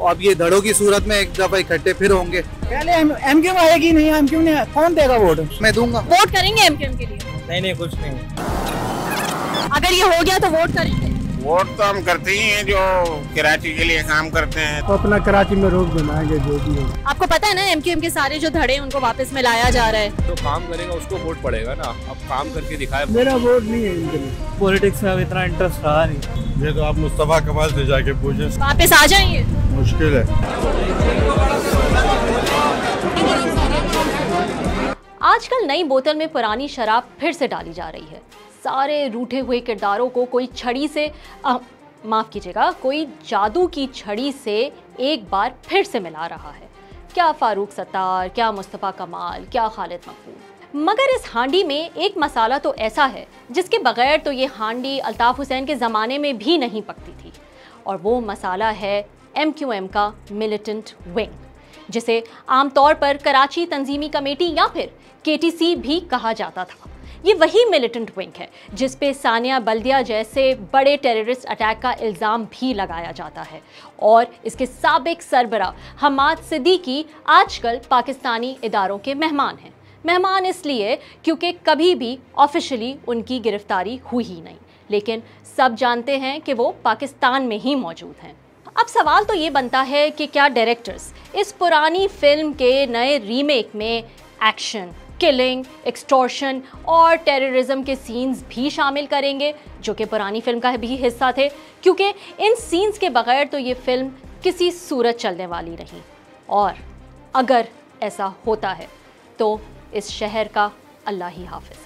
अब ये धड़ों की सूरत में एक दफा इकट्ठे फिर होंगे। पहले एमक्यू आएगी नहीं, एमक्यू ने कौन देगा वोट? मैं दूंगा। वोट करेंगे एमक्यू के लिए? नहीं कुछ नहीं। अगर ये हो गया तो वोट करेंगे? वोट तो हम करते ही हैं जो कराची के लिए काम करते हैं। तो अपना कराची में रोक बनाएंगे जो भी हो। आपको पता है ना एमक्यूएम के सारे जो धड़े उनको वापस में लाया जा रहा है। तो काम करेगा उसको वोट पड़ेगा ना, अब काम करके दिखाए। मेरा वोट नहीं है इनके लिए, पॉलिटिक्स में अब इतना इंटरेस्ट रहा नहीं। ये तो आप मुस्तफा कमाल से जाके पूछे, वापस आ जाएंगे? मुश्किल है। आजकल नई बोतल में पुरानी शराब फिर से डाली जा रही है। सारे रूठे हुए किरदारों को कोई छड़ी से माफ कीजिएगा, कोई जादू की छड़ी से एक बार फिर से मिला रहा है। क्या फारूक सत्तार, क्या मुस्तफा कमाल, क्या खालिद मकबूल। मगर इस हांडी में एक मसाला तो ऐसा है जिसके बगैर तो ये हांडी अल्ताफ हुसैन के ज़माने में भी नहीं पकती थी, और वो मसाला है MQM का मिलिटेंट विंग, जिसे आमतौर पर कराची तंजीमी कमेटी या फिर KTC भी कहा जाता था। ये वही मिलिटेंट विंग है जिस पे सानिया बल्दिया जैसे बड़े टेररिस्ट अटैक का इल्ज़ाम भी लगाया जाता है, और इसके साबिक सरबरा हमाद सिद्दीकी आजकल पाकिस्तानी इदारों के मेहमान हैं। मेहमान इसलिए क्योंकि कभी भी ऑफिशियली उनकी गिरफ्तारी हुई ही नहीं, लेकिन सब जानते हैं कि वो पाकिस्तान में ही मौजूद हैं। अब सवाल तो ये बनता है कि क्या डायरेक्टर्स इस पुरानी फिल्म के नए रीमेक में एक्शन, किलिंग, एक्सटॉर्शन और टेररिज्म के सीन्स भी शामिल करेंगे जो कि पुरानी फिल्म का भी हिस्सा थे, क्योंकि इन सीन्स के बगैर तो ये फिल्म किसी सूरत चलने वाली नहीं। और अगर ऐसा होता है तो इस शहर का अल्लाह ही हाफिज।